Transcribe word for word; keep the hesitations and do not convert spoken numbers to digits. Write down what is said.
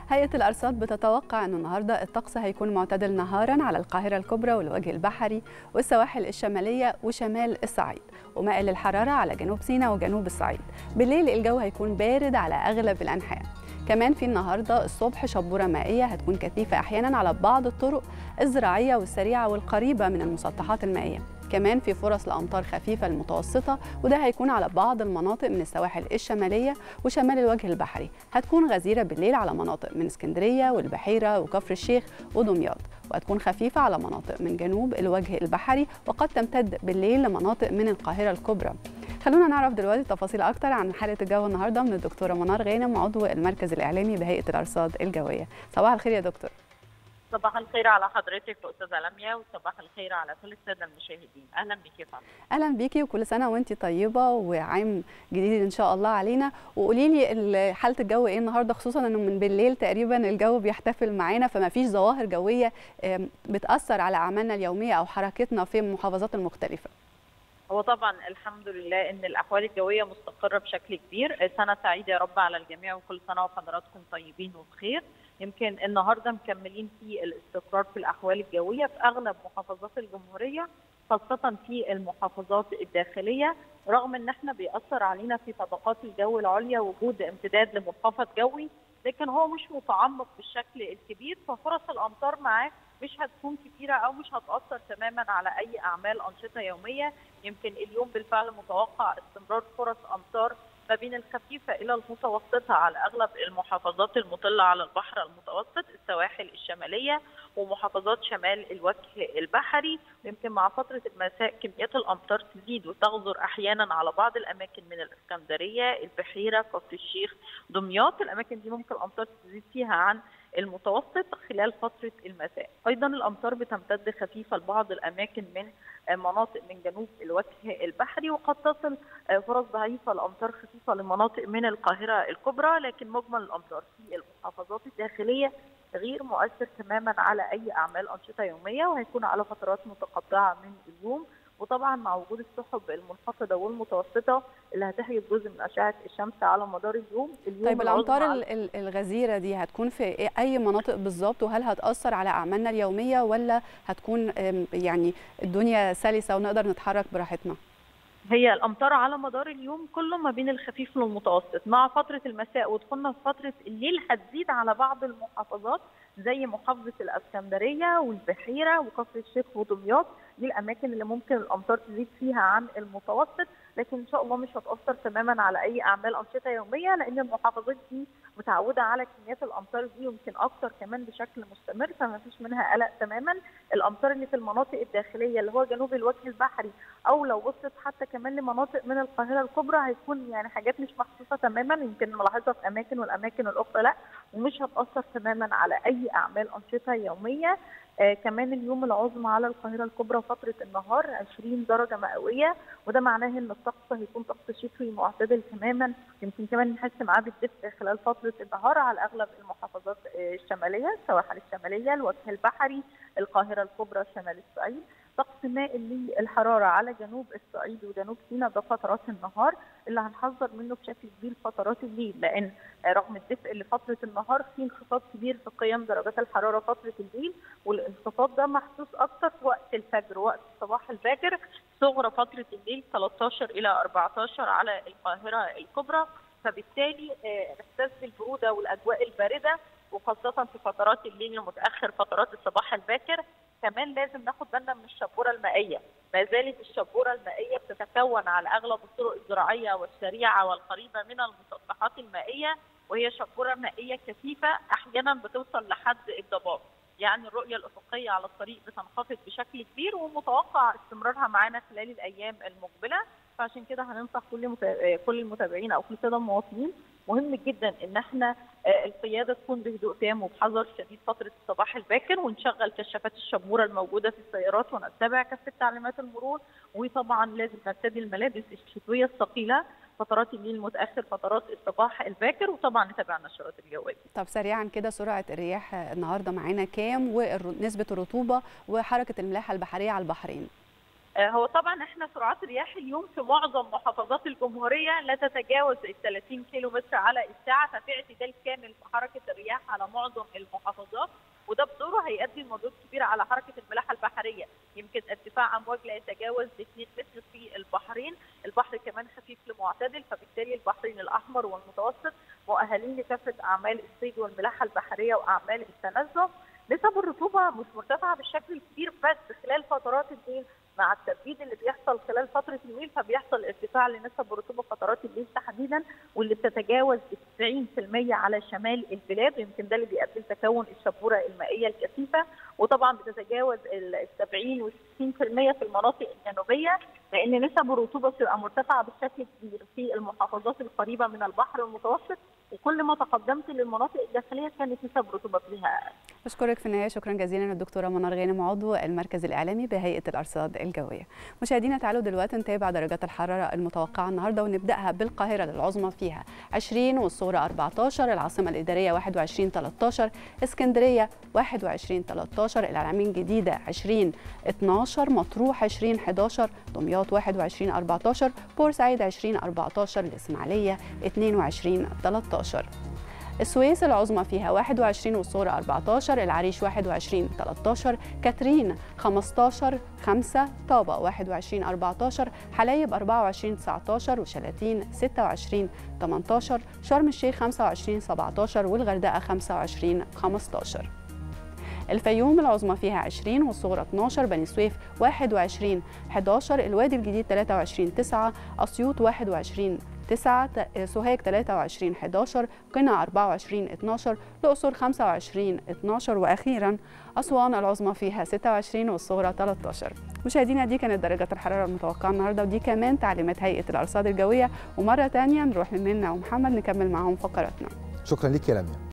هيئة الأرصاد بتتوقع أن النهاردة الطقس هيكون معتدل نهارا على القاهرة الكبرى والوجه البحري والسواحل الشمالية وشمال الصعيد، ومائل للحرارة على جنوب سيناء وجنوب الصعيد. بالليل الجو هيكون بارد على أغلب الأنحاء. كمان في النهارده الصبح شبوره مائيه هتكون كثيفه احيانا على بعض الطرق الزراعيه والسريعه والقريبه من المسطحات المائيه. كمان في فرص لامطار خفيفه المتوسطه، وده هيكون على بعض المناطق من السواحل الشماليه وشمال الوجه البحري. هتكون غزيره بالليل على مناطق من اسكندريه والبحيره وكفر الشيخ ودمياط، وهتكون خفيفه على مناطق من جنوب الوجه البحري، وقد تمتد بالليل لمناطق من القاهره الكبرى. خلونا نعرف دلوقتي تفاصيل أكتر عن حالة الجو النهارده من الدكتورة منار غانم، عضو المركز الإعلامي بهيئة الأرصاد الجوية. صباح الخير يا دكتور. صباح الخير على حضرتك أستاذة لميا، وصباح الخير على كل السادة المشاهدين. أهلا بيكي يا فندم. أهلا بيكي، وكل سنة وأنتي طيبة وعام جديد إن شاء الله علينا. وقولي لي حالة الجو إيه النهارده، خصوصا إنه من بالليل تقريبا الجو بيحتفل معانا، فما فيش ظواهر جوية بتأثر على أعمالنا اليومية أو حركتنا في المحافظات المختلفة. هو طبعا الحمد لله ان الاحوال الجويه مستقره بشكل كبير. سنه سعيده يا رب على الجميع، وكل سنه وحضراتكم طيبين وبخير. يمكن النهارده مكملين في الاستقرار في الاحوال الجويه في اغلب محافظات الجمهوريه، خاصه في المحافظات الداخليه، رغم ان احنا بيأثر علينا في طبقات الجو العليا وجود امتداد لمنخفض جوي، لكن هو مش متعمق بالشكل الكبير، ففرص الامطار معاه مش هتكون كبيره او مش هتاثر تماما على اي اعمال انشطه يوميه. يمكن اليوم بالفعل متوقع استمرار فرص امطار ما بين الخفيفه الى المتوسطه على اغلب المحافظات المطله على البحر المتوسط، السواحل الشماليه ومحافظات شمال الوجه البحري. يمكن مع فتره المساء كميات الامطار تزيد وتغزر احيانا على بعض الاماكن من الاسكندريه، البحيره، كفر الشيخ، دمياط. الاماكن دي ممكن الامطار تزيد فيها عن المتوسط خلال فترة المساء. أيضا الأمطار بتمتد خفيفة لبعض الأماكن من مناطق من جنوب الوجه البحري، وقد تصل فرص ضعيفة لأمطار خفيفة لمناطق من القاهرة الكبرى، لكن مجمل الأمطار في المحافظات الداخلية غير مؤثر تماما على أي أعمال أنشطة يومية، وهيكون على فترات متقطعة من اليوم، وطبعا مع وجود السحب المنخفضه والمتوسطه اللي هتحجب جزء من اشعه الشمس على مدار اليوم. اليوم طيب الامطار الغزيره دي هتكون في اي مناطق بالظبط، وهل هتاثر على اعمالنا اليوميه ولا هتكون يعني الدنيا سلسه ونقدر نتحرك براحتنا؟ هي الامطار على مدار اليوم كله ما بين الخفيف والمتوسط، مع فتره المساء ودخولنا في فتره الليل هتزيد على بعض المحافظات زي محافظه الاسكندريه والبحيره وكفر الشيخ ودمياط. دي الاماكن اللي ممكن الامطار تزيد فيها عن المتوسط، لكن ان شاء الله مش هتاثر تماما على اي اعمال انشطه يوميه، لان المحافظات دي متعوده على كميات الامطار دي يمكن اكثر كمان بشكل مستمر، فما فيش منها قلق تماما. الامطار اللي في المناطق الداخليه اللي هو جنوب الوجه البحري، او لو وصلت حتى كمان لمناطق من القاهره الكبرى، هيكون يعني حاجات مش محسوسه تماما، يمكن نلاحظها في اماكن والاماكن الاخرى لا، ومش هتاثر تماما على اي اعمال انشطه يوميه. آه كمان اليوم العظمى على القاهره الكبرى فتره النهار عشرين درجه مئويه، وده معناه ان الطقس هيكون طقس شتوي معتدل تماما، يمكن كمان نحس معاه بالدفء خلال فتره النهار على اغلب المحافظات آه الشماليه، السواحل الشماليه، الوجه البحري، القاهره الكبرى، شمال الصعيد. طقس مائل للحراره على جنوب الصعيد وجنوب سيناء ده فترات النهار اللي هنحذر منه بشكل كبير فترات الليل، لان رغم الدفء اللي فتره النهار في انخفاض كبير في قيم درجات الحراره فتره الليل، والانخفاض ده محسوس اكثر في وقت الفجر، وقت الصباح الباكر، صغرى فتره الليل ثلاثة عشر الى أربعة عشر على القاهره الكبرى، فبالتالي احساس بالبروده والاجواء البارده، وخاصه في فترات الليل المتاخر فترات الصباح الباكر. كمان لازم ناخد بالنا من الشبوره المائيه، ما زالت الشبوره المائيه بتتكون على اغلب الطرق الزراعيه والسريعه والقريبه من المسطحات المائيه، وهي شبوره مائيه كثيفه احيانا بتوصل لحد الضباب، يعني الرؤيه الافقيه على الطريق بتنخفض بشكل كبير، ومتوقع استمرارها معانا خلال الايام المقبله. فعشان كده هننصح كل كل المتابعين او كل الساده المواطنين، مهم جدا ان احنا القياده تكون بهدوء تام وبحذر شديد فتره الصباح الباكر، ونشغل كشافات الشبوره الموجوده في السيارات ونتبع كافه تعليمات المرور، وطبعا لازم نرتدي الملابس الشتويه الثقيله فترات الليل المتاخر فترات الصباح الباكر، وطبعا نتابع النشرات الجويه. طب سريعا كده سرعه الرياح النهارده معانا كام، ونسبه الرطوبه وحركه الملاحه البحريه على البحرين؟ هو طبعا احنا سرعات الرياح اليوم في معظم محافظات الجمهوريه لا تتجاوز ال ثلاثين كيلو متر على الساعه، ففي اعتدال كامل في حركه الرياح على معظم المحافظات، وده بدوره هيؤدي لمردود كبير على حركه الملاحه البحريه. يمكن ارتفاع امواج لا يتجاوز اثنين متر في البحرين، البحر كمان خفيف لمعتدل، فبالتالي البحرين الاحمر والمتوسط مؤهلين لكافه اعمال الصيد والملاحه البحريه واعمال التنزه. نسب الرطوبه مش مرتفعه بالشكل الكبير، بس خلال فترات الليل مع التبريد اللي بيحصل خلال فتره الليل فبيحصل ارتفاع لنسب الرطوبه فترات الليل تحديدا، واللي بتتجاوز تسعين بالمئة على شمال البلاد، ويمكن ده اللي بيؤدي لتكون الشبوره المائيه الكثيفه، وطبعا بتتجاوز ال سبعين و ستين بالمئة في المناطق الجنوبيه، لان نسب الرطوبه بتبقى مرتفعه بشكل كبير في المحافظات القريبه من البحر المتوسط، وكل ما تقدمت للمناطق الداخليه كانت نسب الرطوبه فيها اقل. بشكرك في النهايه، شكرا جزيلا الدكتوره منار غانم عضو المركز الاعلامي بهيئه الارصاد الجويه. مشاهدينا تعالوا دلوقتي نتابع درجات الحراره المتوقعه النهارده، ونبداها بالقاهره العظمى فيها عشرين والصغرى أربعة عشر، العاصمه الاداريه واحد وعشرين ثلاثة عشر، اسكندريه واحد وعشرين ثلاثة عشر، العلمين جديده عشرين اثنا عشر، مطروح عشرين أحد عشر، دمياط واحد وعشرين أربعة عشر، بورسعيد عشرين أربعة عشر، الاسماعيليه اثنين وعشرين ثلاثة عشر. السويس العظمى فيها واحد وعشرين والصغرى أربعة عشر، العريش واحد وعشرين ثلاثة عشر، كاترين خمسة عشر خمسة، طابة واحد وعشرين أربعة عشر، حلايب أربعة وعشرين تسعة عشر، وشلاتين ستة وعشرين ثمانية عشر، شرم الشيخ خمسة وعشرين سبعة عشر، والغردقة خمسة وعشرين خمسة عشر. الفيوم العظمى فيها عشرين والصغرى اثنا عشر، بني سويف واحد وعشرين أحد عشر، الوادي الجديد ثلاثة وعشرين تسعة، أسيوط واحد وعشرين تسعة، سوهاج ثلاثة وعشرين أحد عشر، قنا أربعة وعشرين اثنا عشر، الأقصر خمسة وعشرين اثنا عشر، وأخيرا أسوان العظمى فيها ستة وعشرين والصغرى ثلاثة عشر. مشاهدينا دي كانت درجات الحرارة المتوقعة النهارده، ودي كمان تعليمات هيئة الأرصاد الجوية، ومرة ثانية نروح لمنى ومحمد نكمل معاهم فقراتنا. شكرا ليك يا لميا.